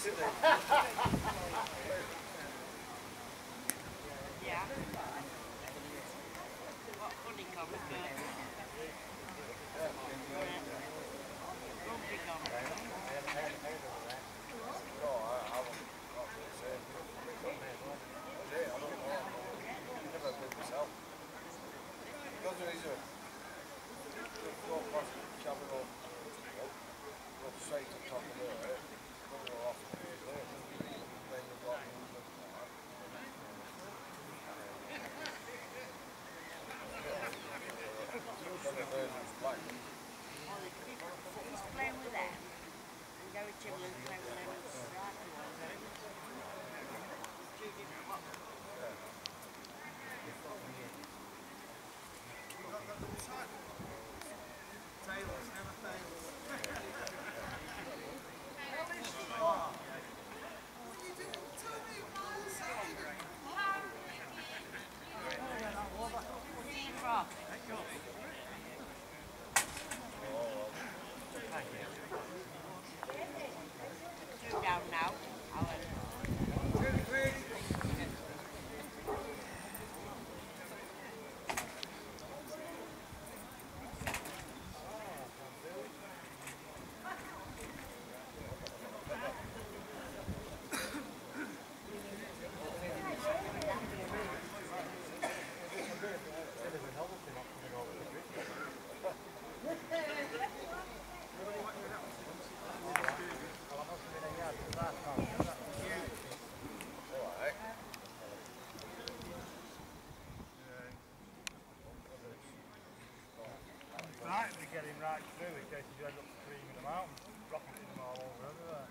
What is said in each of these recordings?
Yeah. What honeycomb is good? He's playing with them. And Gary Chibnall's playing with them. Right. Two different ones. Taylor's never fails. Two down now. Alan. Right, we get him right through in case you end up screaming them out and rocketing them all over everywhere.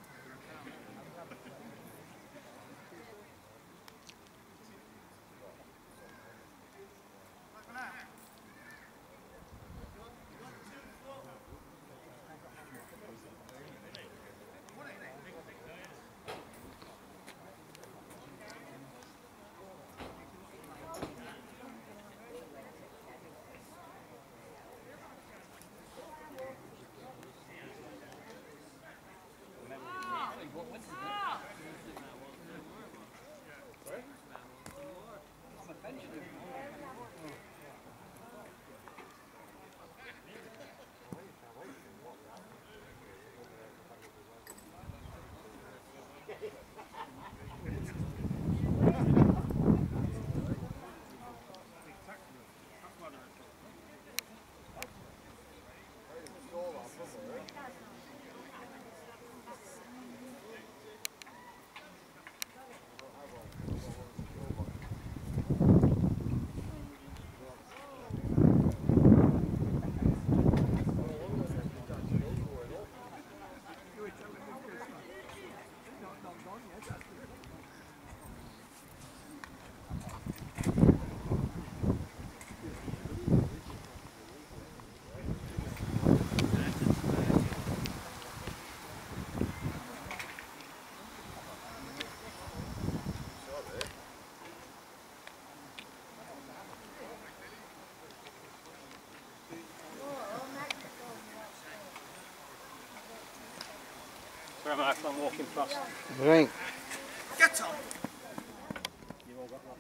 Sorry, Mark, I'm walking fast. Right. Get on! You've all got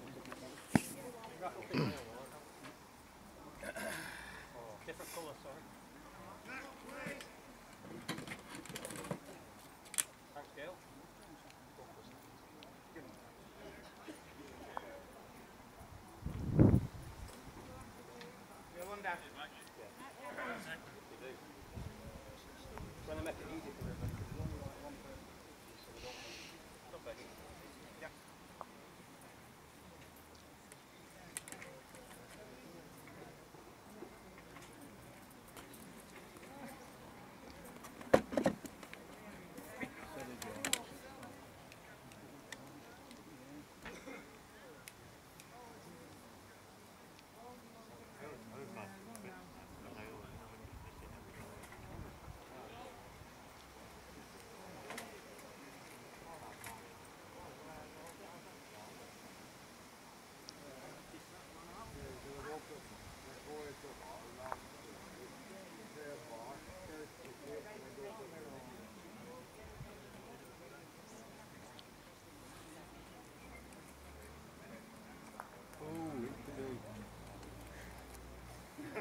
different colour, sorry. Thanks, Gail. You're one down. Trying to make it easy for everyone.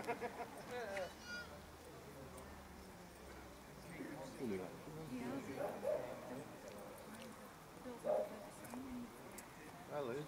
That is.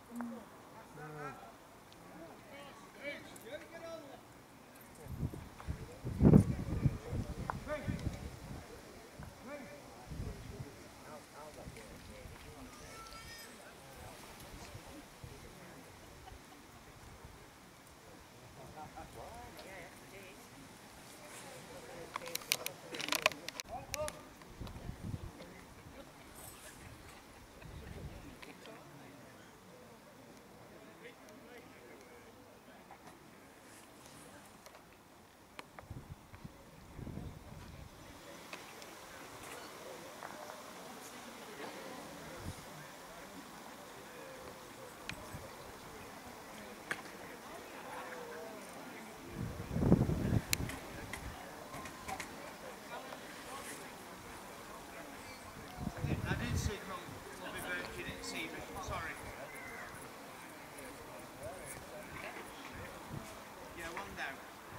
I did see it wrong. Bobby Burke, you didn't see me. Sorry. Yeah, one down.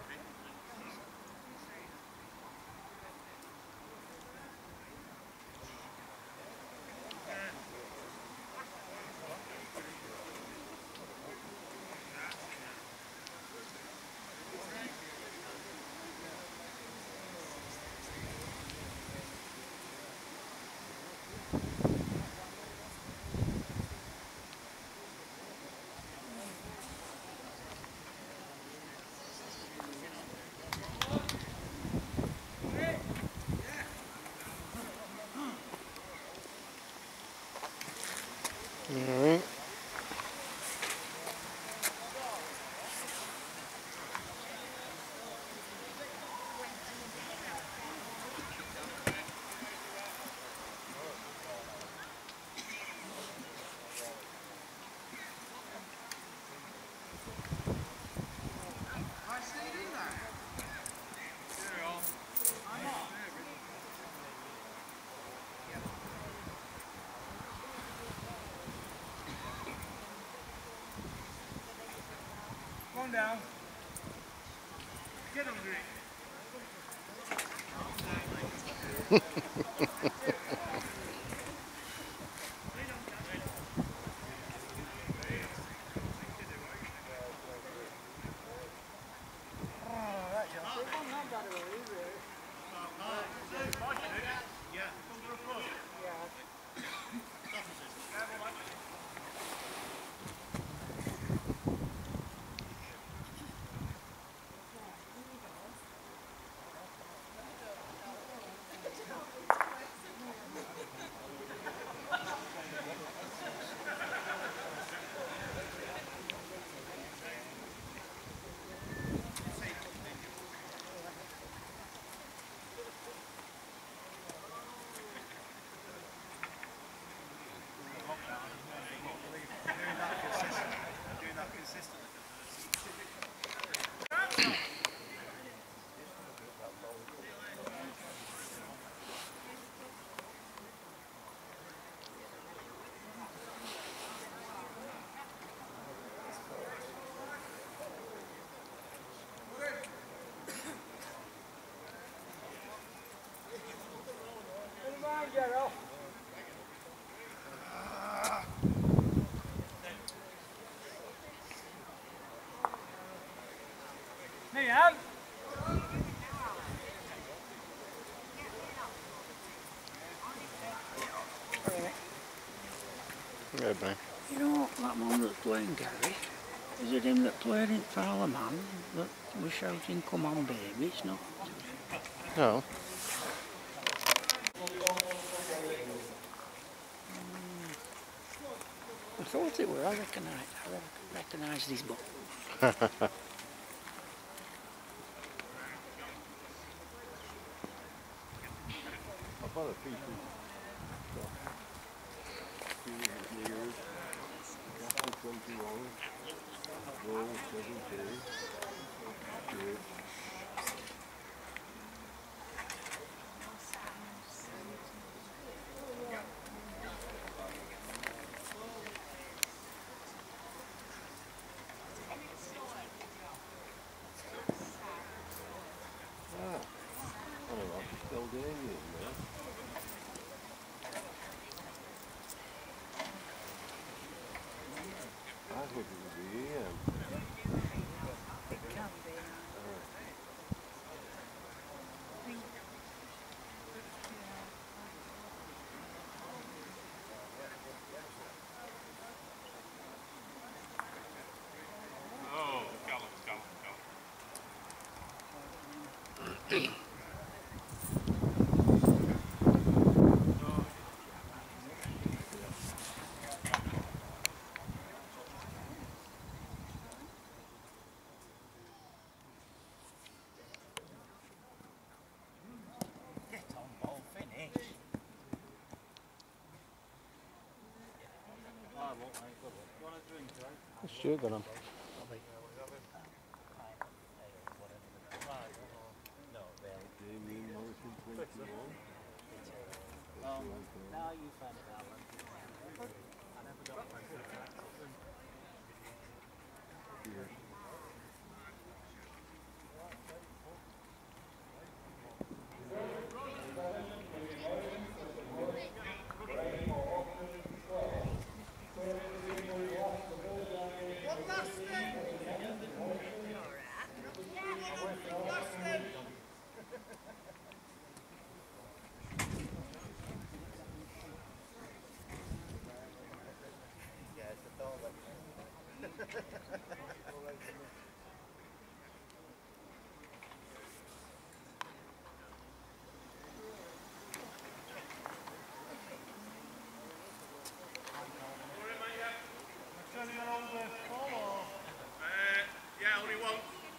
Alright. I stayed in there. Come on down. Get hungry. Doing that consistently. Me out. Yeah, bang. You know that one that's playing, Gary? Is it him that played in Parlour Man that was shouting, "Come on, baby"? It's not. No. I thought it were. I recognised his book. I've got a piece of years, Castle 21, Roll 72, Bridge. kind of rock is still doing it, you know. I thought it would be here. Get on, ball, finish. Want a drink, right? Sure, got 'em. Damien Morrison 21. Now you find it out. I never got my Cheers. Yeah, only one.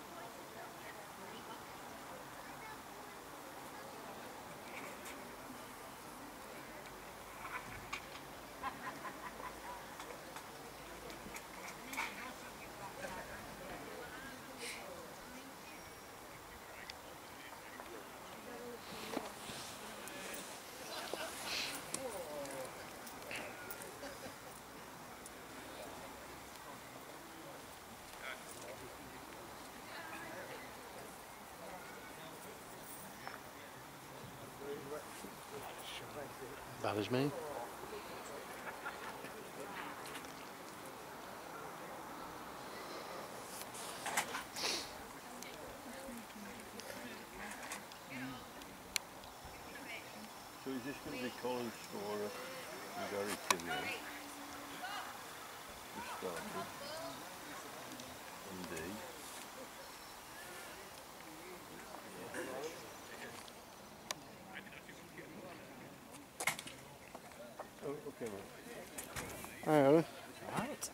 Bad as me. So is this going to be Colin Storer and Gary Killian? Just started. And D. Oh, okay, mate. Hi, Owen. Right.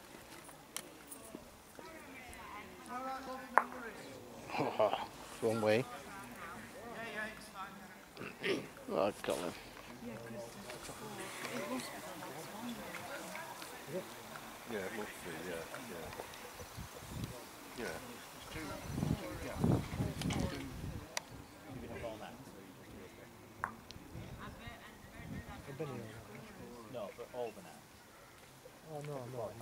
Wrong way. Yeah, it's fine. Oh, Colin. Yeah, it must be, yeah. Yeah. No, but all the now. Oh, no.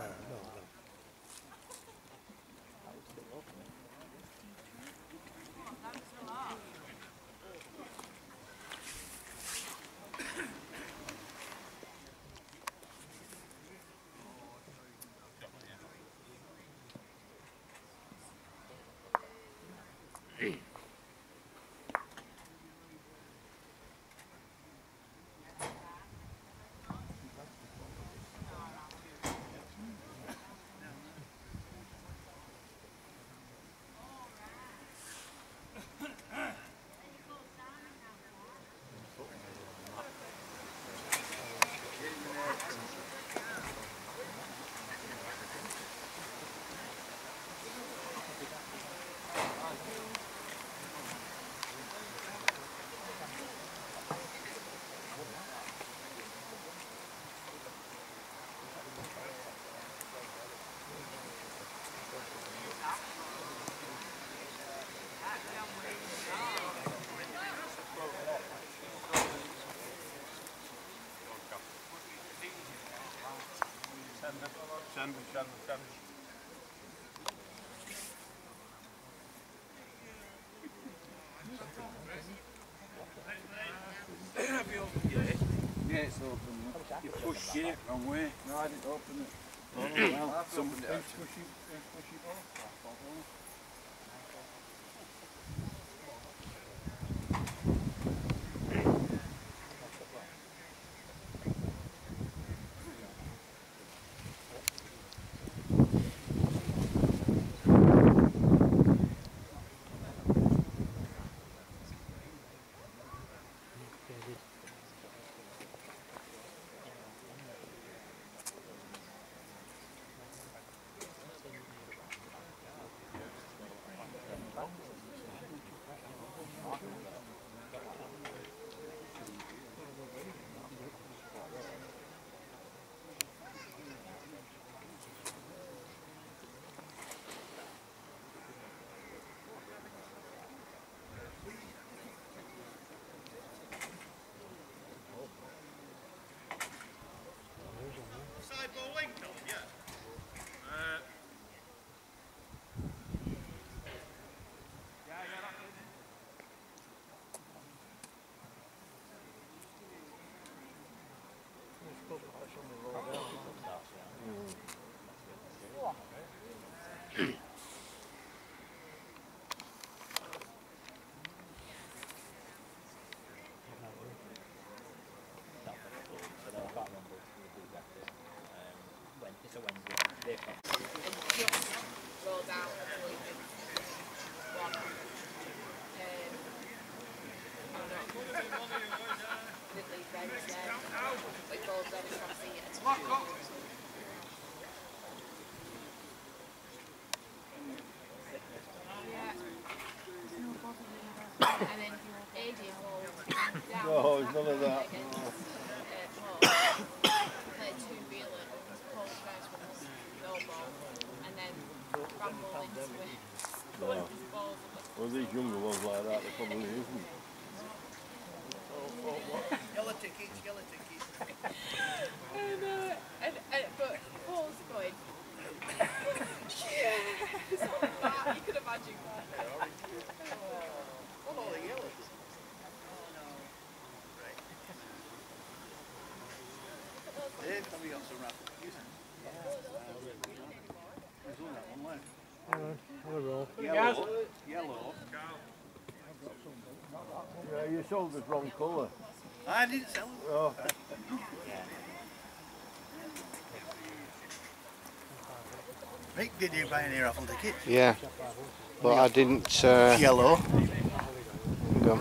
Send. Yeah, it's open. You pushed it wrong way. No, I didn't open it. Oh, well. I've opened it. Sideball link, yeah. Roll down, I believe it's one. Did leave beds there. It goes then across here. Lock up. Yeah. No bother with that. And then AJ rolls down. No, it's none of that. Played two reeler, post first with us, no ball, and then ramble into it. No. Well, these younger ones like that, they probably isn't. Yellow tickets, yellow tickets. But Paul's going, yes! Like that, you could imagine that. Oh, the yellows. They've probably got some raffle tickets. There's only that one left. Yellow. Yeah, you sold the wrong colour. I didn't sell them. Oh. Rick, did you buy any raffle tickets? Yeah, but I didn't. Yellow. Go.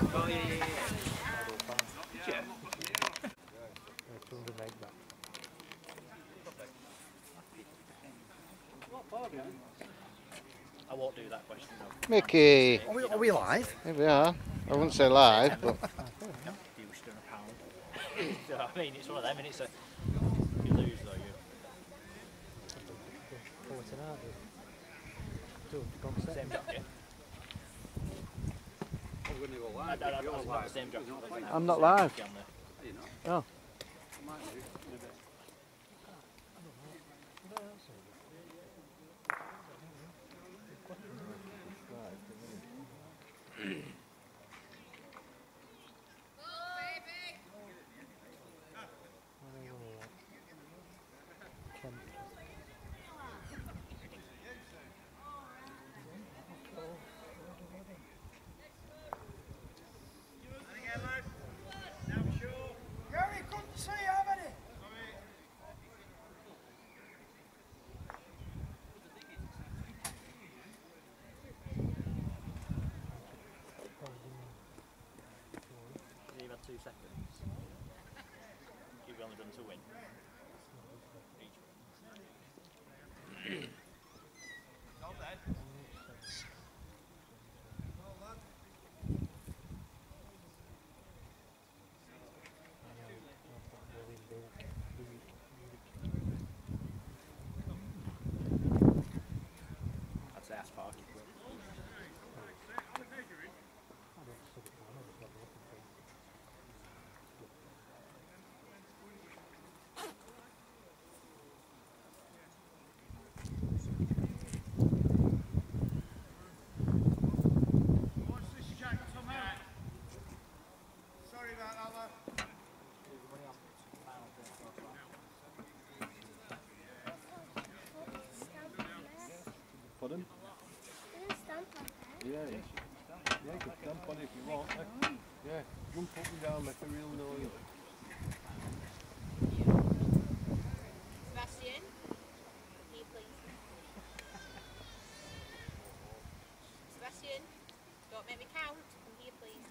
I won't do that question. No. Mickey, Are we live? here we are. I wouldn't say live, but You wish to a pound. So, I mean, it's one of them, and it's a. You lose though, you. Same job, yeah. That's not the same job. I'm not live. Oh. Gary, couldn't see how many. You've had 2 seconds. You've only done to win. I'd say ask Parky. What's this, Jack? Come out. Sorry about that, lad. Pardon? There's a stamp on there. Yeah, yeah. Yeah, you can stamp on it if you want. Yeah, jump up and down, make a real noise. Sebastian, here please. Sebastian, don't make me count. Come here please.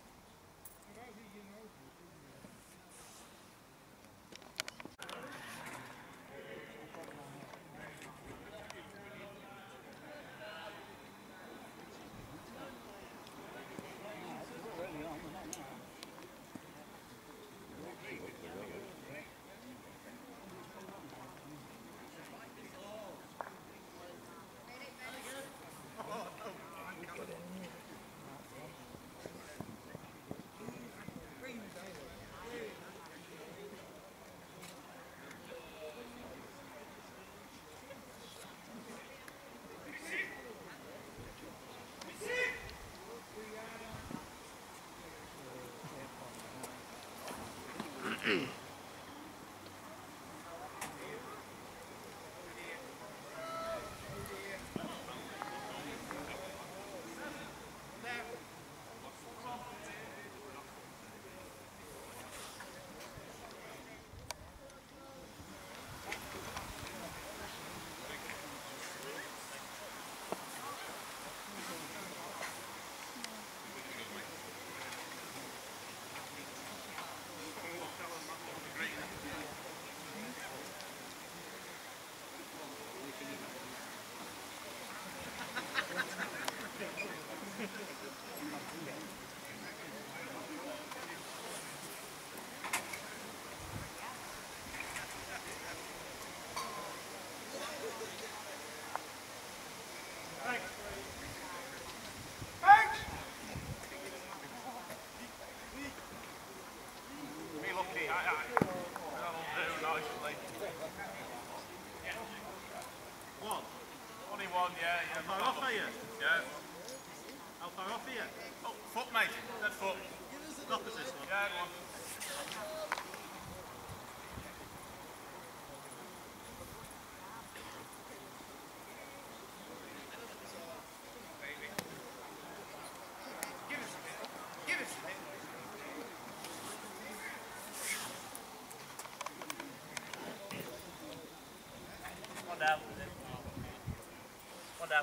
Be lucky, that'll do nicely. One? Only one, yeah. How far off are you? Yeah. How far off are you? Oh, foot, mate. That foot. Knock us this one. Yeah, go on. Give us a bit. Give us a bit. One down. One down.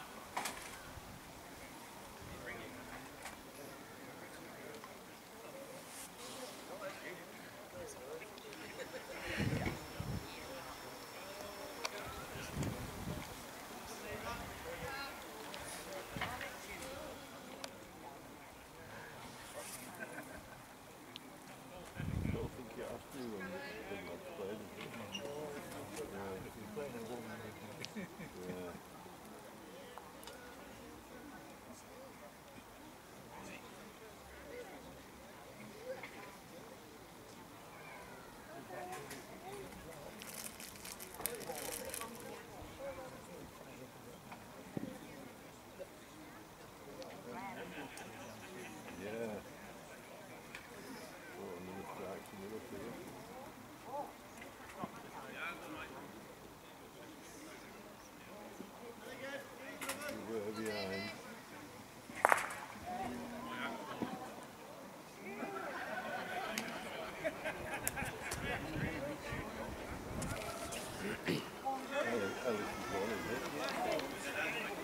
I don't think you have to when the lads play. Yeah. Yeah. Oh, and then the strikes in the middle for you. You were behind. Alice is one, isn't it?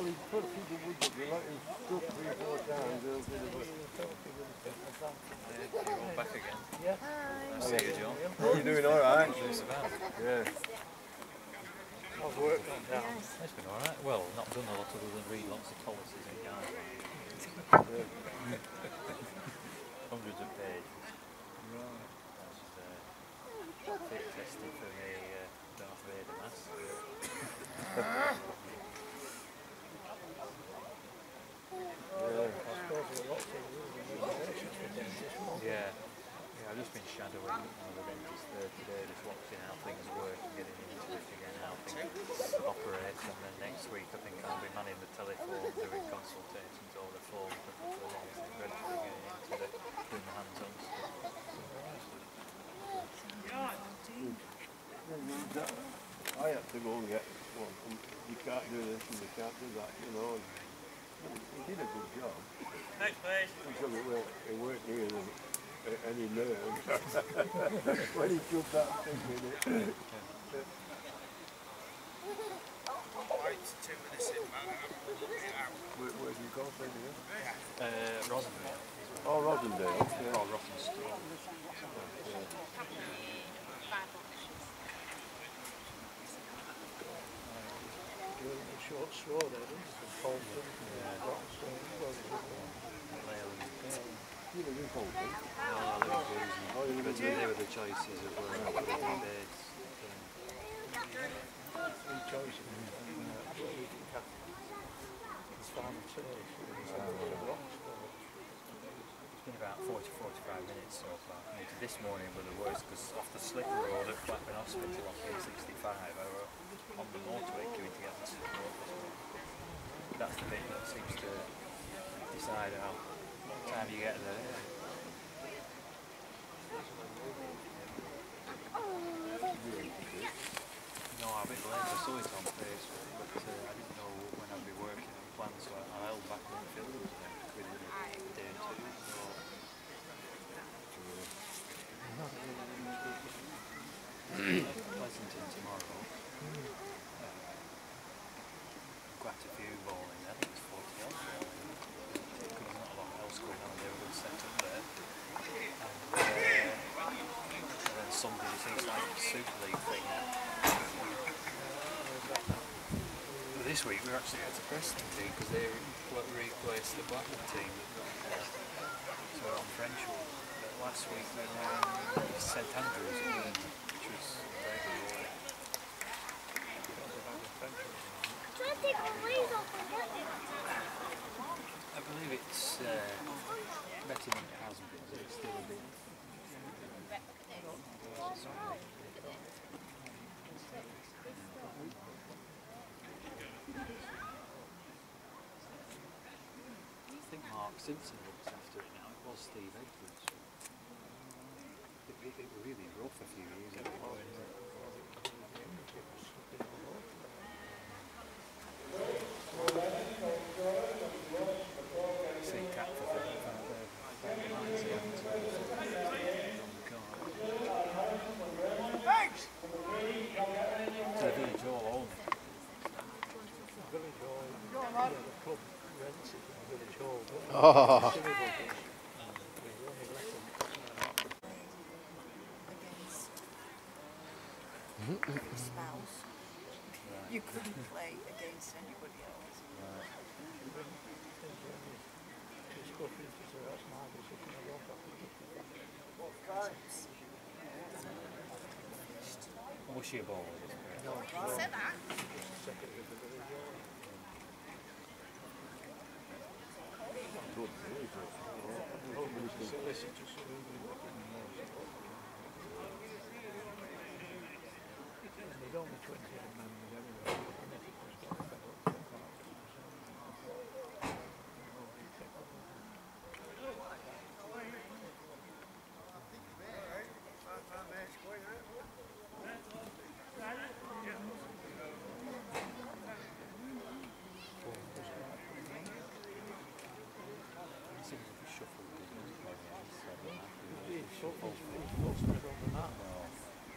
Well, he's put a few good wood, but they let him stuff 3 or 4 times. They'll get it. You're all back again. Nice to see you, John. You're doing alright? Yeah. I've worked on that. It's been alright. Well, not done a lot other than read lots of policies and guidelines. Hundreds of pages. Fit testing for a Darth Vader mask. Yeah, I've just been shadowing the dentist there today, just watching how things work and getting into it again, how things operate, and then next week I think I'll be manning the telephone, doing consultations over the phone, but gradually getting into doing the hands-on stuff. I had to go and get one. You can't do this and you can't do that, you know. He did a good job. Next, please. Because it weren't near any nerve. When he shoved that thing in it. It's 2 minutes in, man. Where do you go from here? Rosendale. Oh, Rosendale. Yeah. Oh, Rothenstone. Short straw there, didn't it? From Colton, You live in Colton? But they were the choices of where I put the beds. three choices. It's farm and church. It's been about 40-45 minutes so far. This morning were the worst because off the slip road at Blackburn Hospital off the A65 I were on the motorway queuing to get the slip road this morning. That's the bit that seems to decide how time you get there. No, I'm a bit late. I saw it on Facebook, but I didn't know when I'd be working on plans, so I held back on the films within a day or two. So Pleasanton tomorrow. Quite a few bowling. I think it's 40 odd bowling. There's not a lot else going on. They were good set up there. And then Sunday, it seems like a Super League thing. But this week we're actually at the Preston team because they replaced the Blackburn team. So we're on Frenchwood. But last week we were on St Andrews, which was very good. I believe it's better than it has been, but it's still a bit. I think Mark Simpson looks after it now. It was Steve Edwards. It was really rough a few years ago. Oh. Spouse. You couldn't play against anybody else. What's your ball? Said that.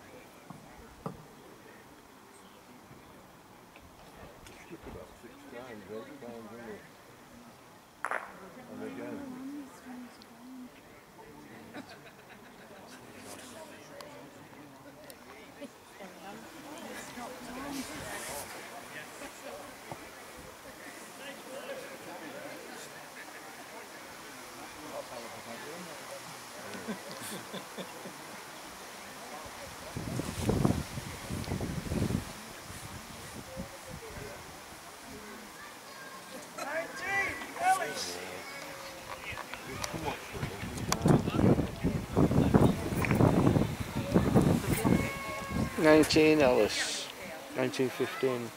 Struck about 6 times. and great times, isn't it? And again, come up with it. 19 Ellis, 1915.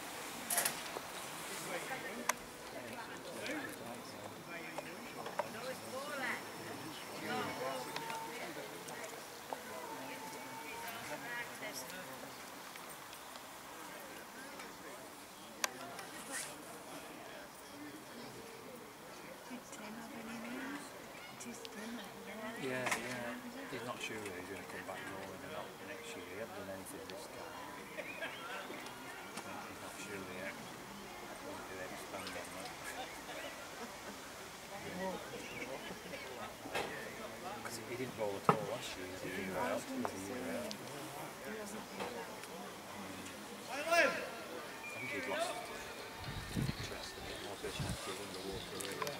Yeah, he's not sure whether he's going to come back rolling or not next year. He hasn't done anything this time. He's not sure yet. Won't do expand on that. Because he didn't bowl at all last year. He was a year out. I think he'd lost interest in it. More fish actually in the water really.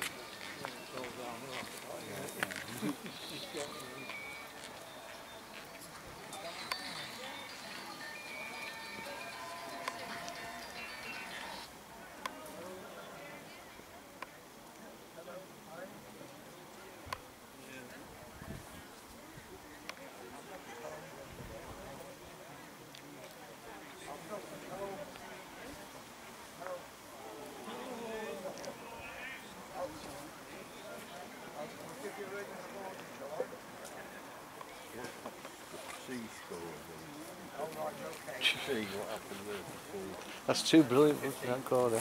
C scores and see what happened with the C. That's too brilliant, that corner. C.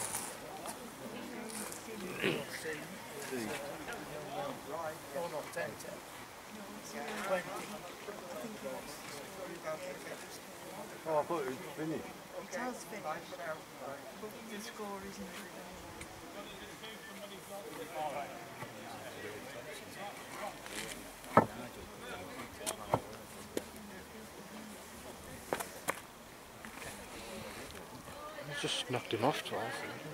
Oh, I thought it was finished. It has finished, but the score isn't. Just knocked him off twice.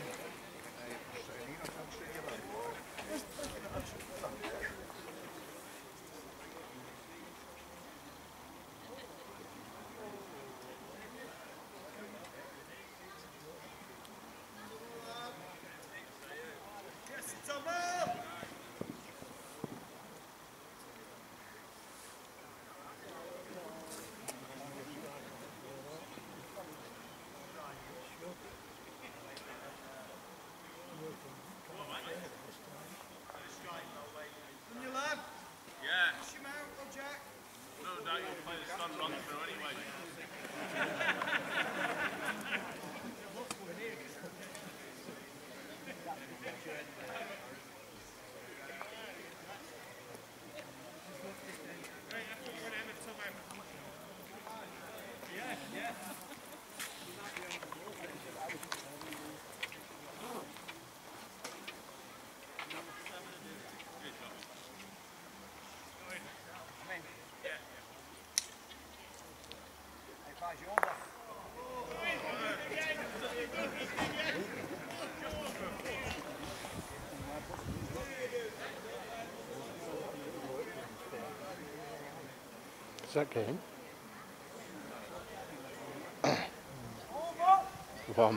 Is that game? One.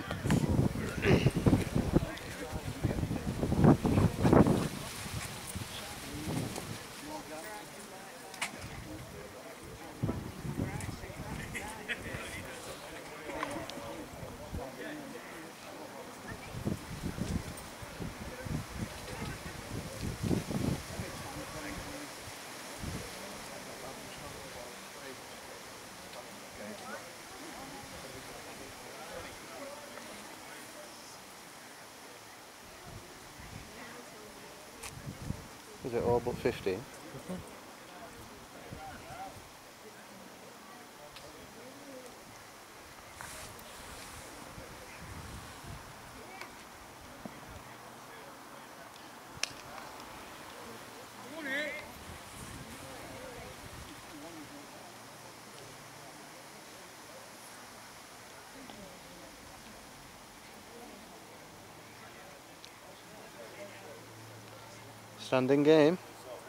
Is it all but 15? Standing game.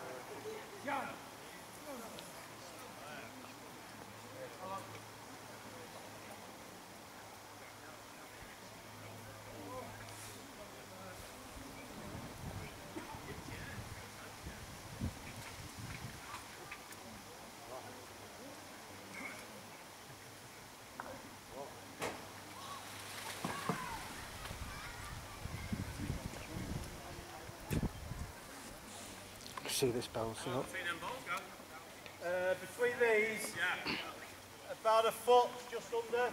See this bouncing up. Between these, about a foot, just under.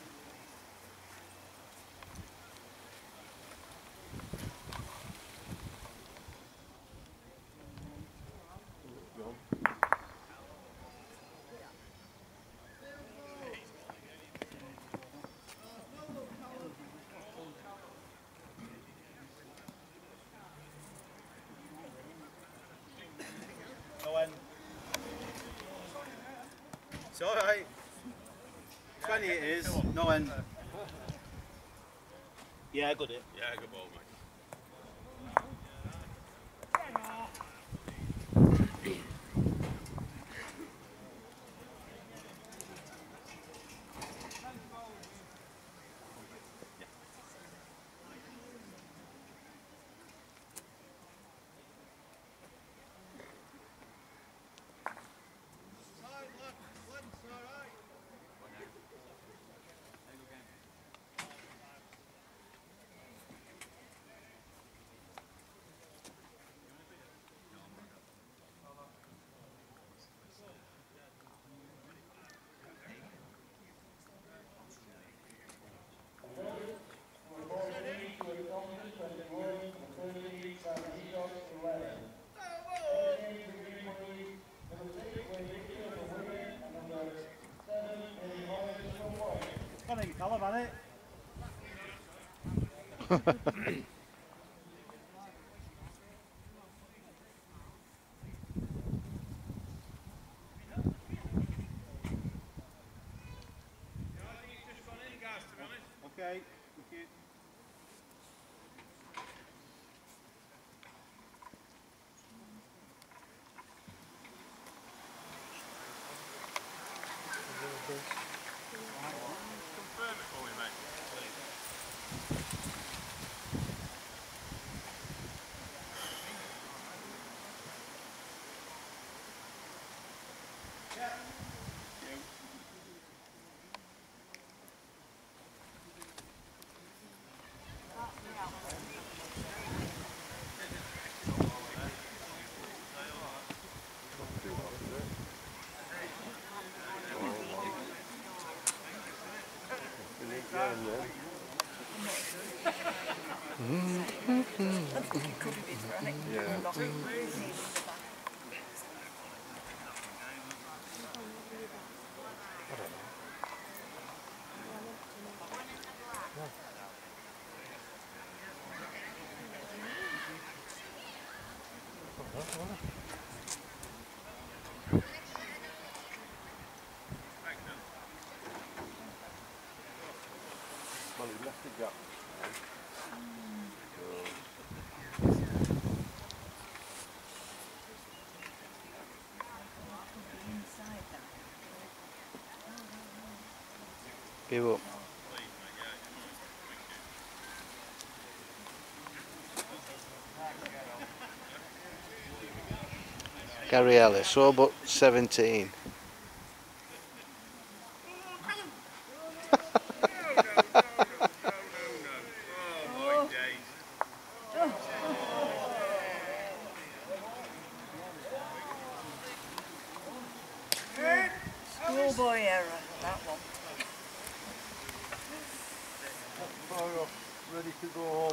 It's alright. 20 it is, no end. Yeah, good hit. Yeah, good ball, mate. Got a colour on it. Okay, thank you. Confirm it for me, mate, please. Well, he left the gap. Give up. Gary Ellis, Robot 17. Schoolboy error, that one. Far off, ready to go home.